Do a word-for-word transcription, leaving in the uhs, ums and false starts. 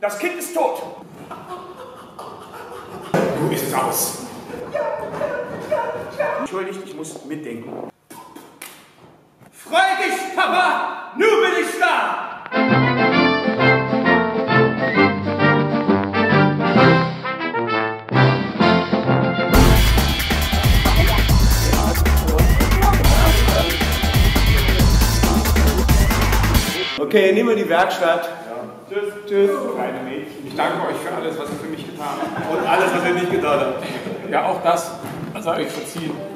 Das Kind ist tot. Nun ist es aus. Entschuldigt, ich muss mitdenken. Freu dich, Papa! Nun bin ich da! Okay, nehmen wir die Werkstatt. Ja. Tschüss, tschüss, kleine Mädchen. Ich danke euch für alles, was ihr für mich getan habt. Und alles, was ihr nicht getan habt. Ja, auch das sei euch verziehen.